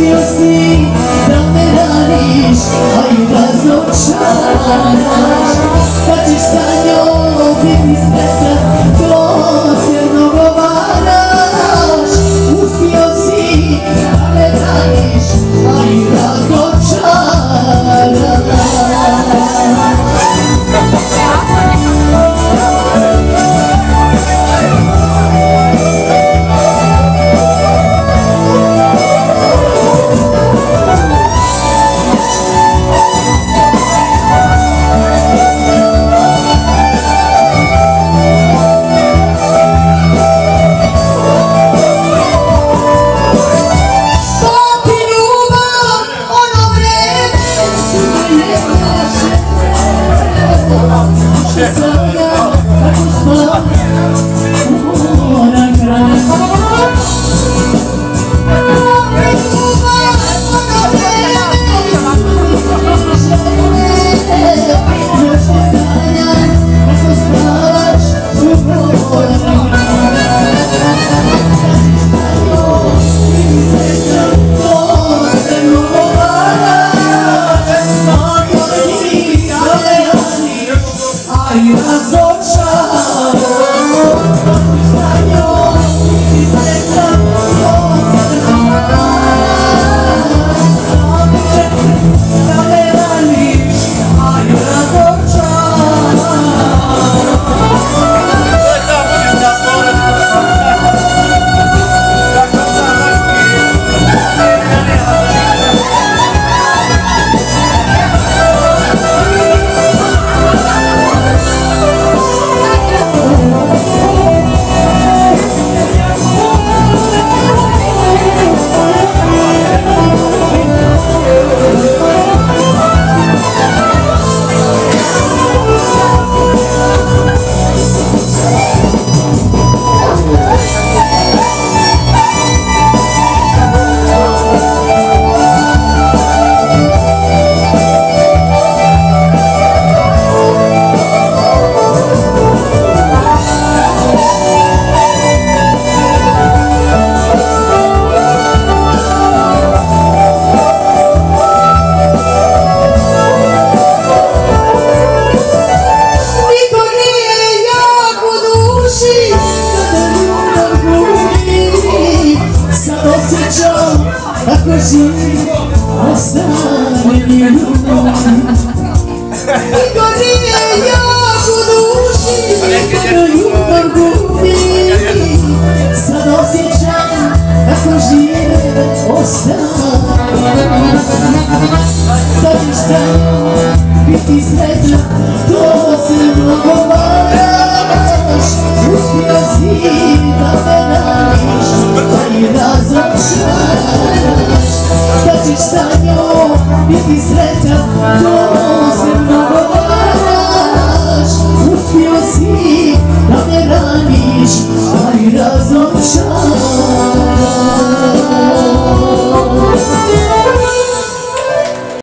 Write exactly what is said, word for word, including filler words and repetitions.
uspio si da me raniš, a i razočaraš. Kad ćeš sa njom biti sretan, to se mnogo varaš. Uspio si da me raniš, a i razočaraš. Ako živi, ostane mi ljubav. Niko nije jak u duši, kada ljubav gubi. Sad osjećam, ako žive, ostane. Da ćeš sa njom biti sretan, to se mnogo varaš. Uspio si da me raniš, pa i razočaraš. Da ćeš sa njom biti sretan, to se mnogo varaš. Uspio si da me raniš, pa i razočaraš.